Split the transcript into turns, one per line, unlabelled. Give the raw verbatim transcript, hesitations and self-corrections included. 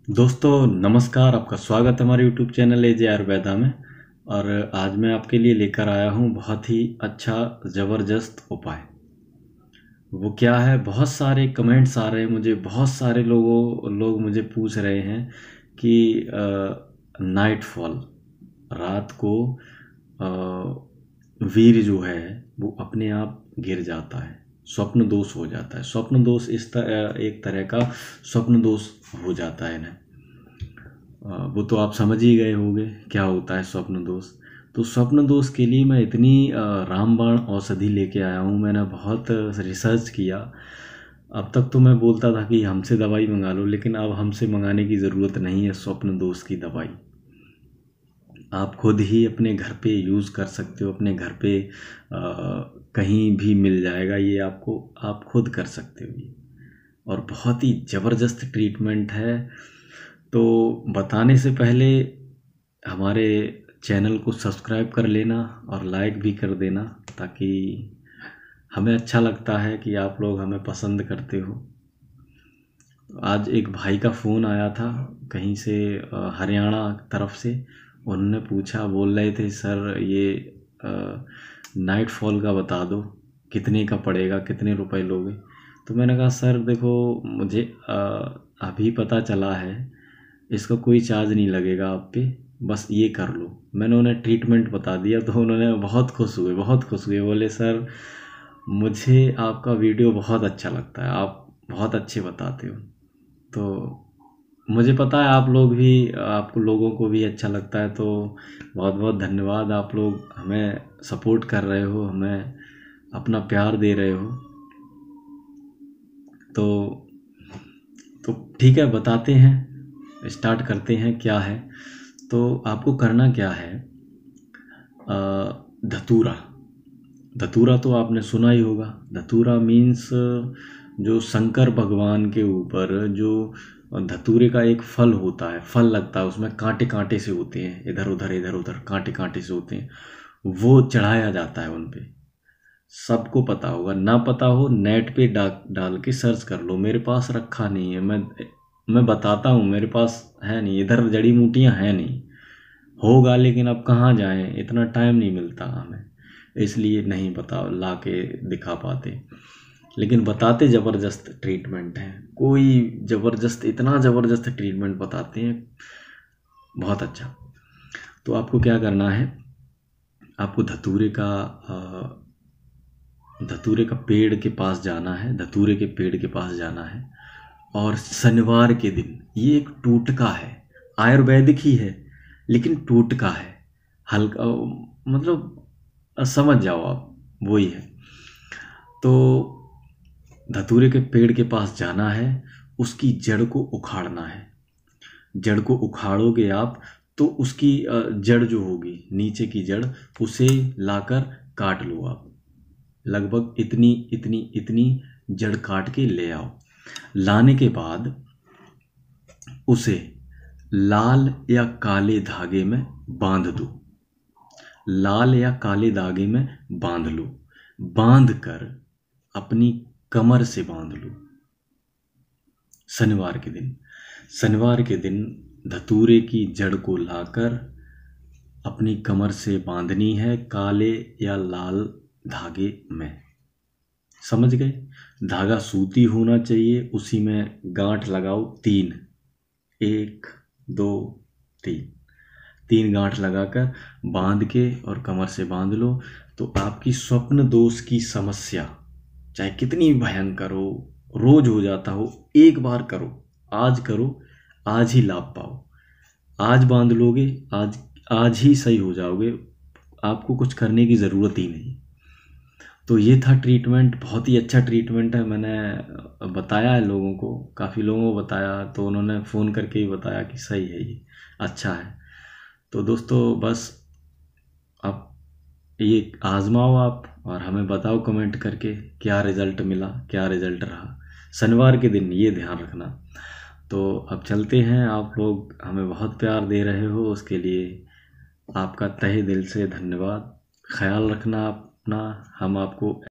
दोस्तों नमस्कार, आपका स्वागत है हमारे YouTube channel A J Ayurveda में। और आज मैं आपके लिए लेकर आया हूँ बहुत ही अच्छा ज़बरदस्त उपाय। वो क्या है, बहुत सारे कमेंट्स आ रहे हैं मुझे, बहुत सारे लोगों लोग मुझे पूछ रहे हैं कि नाइट फॉल, रात को अ, वीर जो है वो अपने आप गिर जाता है, स्वप्न दोष हो जाता है। स्वप्न दोष इस तरह एक तरह का स्वप्न दोष हो जाता है ना। अ, वो तो आप समझ ही गए होंगे क्या होता है स्वप्न दोष। तो स्वप्न दोष के लिए मैं इतनी अ, रामबाण औषधि लेके आया हूँ। मैंने बहुत रिसर्च किया। अब तक तो मैं बोलता था कि हमसे दवाई मंगा लो, लेकिन अब हमसे मंगाने की ज़रूरत नहीं है स्वप्न दोष की दवाई। आप खुद ही अपने घर पे यूज़ कर सकते हो। अपने घर पे अ, कहीं भी मिल जाएगा ये आपको, आप खुद कर सकते हो ये। और बहुत ही ज़बरदस्त ट्रीटमेंट है। तो बताने से पहले हमारे चैनल को सब्सक्राइब कर लेना और लाइक भी कर देना, ताकि हमें अच्छा लगता है कि आप लोग हमें पसंद करते हो। आज एक भाई का फ़ोन आया था कहीं से, अ, हरियाणा तरफ से। उन्होंने पूछा, बोल रहे थे सर ये नाइट फॉल का बता दो, कितने का पड़ेगा, कितने रुपए लोगे। तो मैंने कहा सर देखो, मुझे अ, अभी पता चला है, इसका कोई चार्ज नहीं लगेगा आप पे, बस ये कर लो। मैंने उन्हें ट्रीटमेंट बता दिया तो उन्होंने बहुत खुश हुए, बहुत खुश हुए। बोले सर मुझे आपका वीडियो बहुत अच्छा लगता है, आप बहुत अच्छे बताते हो। तो मुझे पता है आप लोग भी, आपको लोगों को भी अच्छा लगता है। तो बहुत बहुत धन्यवाद, आप लोग हमें सपोर्ट कर रहे हो, हमें अपना प्यार दे रहे हो। तो तो ठीक है, बताते हैं, स्टार्ट करते हैं क्या है। तो आपको करना क्या है, अ, धतूरा। धतूरा तो आपने सुना ही होगा। धतूरा मीन्स जो शंकर भगवान के ऊपर जो धतूरे का एक फल होता है, फल लगता है, उसमें कांटे कांटे से होते हैं, इधर उधर इधर उधर कांटे कांटे से होते हैं, वो चढ़ाया जाता है उन पे। सबको पता होगा, ना पता हो नेट पे डा, डाल के सर्च कर लो। मेरे पास रखा नहीं है, मैं मैं बताता हूँ, मेरे पास है नहीं, इधर जड़ी बूटियाँ हैं नहीं। होगा लेकिन अब कहाँ जाएं, इतना टाइम नहीं मिलता हमें, इसलिए नहीं बता ला के दिखा पाते। लेकिन बताते ज़बरदस्त ट्रीटमेंट है, कोई ज़बरदस्त, इतना ज़बरदस्त ट्रीटमेंट बताते हैं, बहुत अच्छा। तो आपको क्या करना है, आपको धतूरे का अ, धतूरे का पेड़ के पास जाना है, धतूरे के पेड़ के पास जाना है। और शनिवार के दिन, ये एक टोटका है, आयुर्वेदिक ही है लेकिन टोटका है, हल्का, मतलब समझ जाओ आप, वही है। तो धतूरे के पेड़ के पास जाना है, उसकी जड़ को उखाड़ना है। जड़ को उखाड़ोगे आप तो उसकी अ, जड़ जो होगी, नीचे की जड़, उसे लाकर काट लो आप। लगभग इतनी इतनी इतनी जड़ काट के ले आओ। लाने के बाद उसे लाल या काले धागे में बांध दो। लाल या काले धागे में बांध लो। बांध कर अपनी कमर से बांध लो। शनिवार के दिन, शनिवार के दिन धतूरे की जड़ को लाकर अपनी कमर से बांधनी है, काले या लाल धागे में। समझ गए? धागा सूती होना चाहिए, उसी में गांठ लगाओ तीन, एक दो तीन, तीन गांठ लगाकर बांध के और कमर से बांध लो। तो आपकी स्वप्न दोष की समस्या, चाहे कितनी भयंकर हो, रोज हो जाता हो, एक बार करो, आज करो, आज ही लाभ पाओ। आज बांध लोगे, आज आज ही सही हो जाओगे, आपको कुछ करने की ज़रूरत ही नहीं। तो ये था ट्रीटमेंट, बहुत ही अच्छा ट्रीटमेंट है। मैंने बताया है लोगों को, काफ़ी लोगों को बताया, तो उन्होंने फ़ोन करके ही बताया कि सही है, ये अच्छा है। तो दोस्तों बस आप ये आजमाओ आप, और हमें बताओ कमेंट करके क्या रिज़ल्ट मिला, क्या रिज़ल्ट रहा। शनिवार के दिन ये ध्यान रखना। तो अब चलते हैं, आप लोग हमें बहुत प्यार दे रहे हो, उसके लिए आपका तहे दिल से धन्यवाद। ख्याल रखना अपना, हम आपको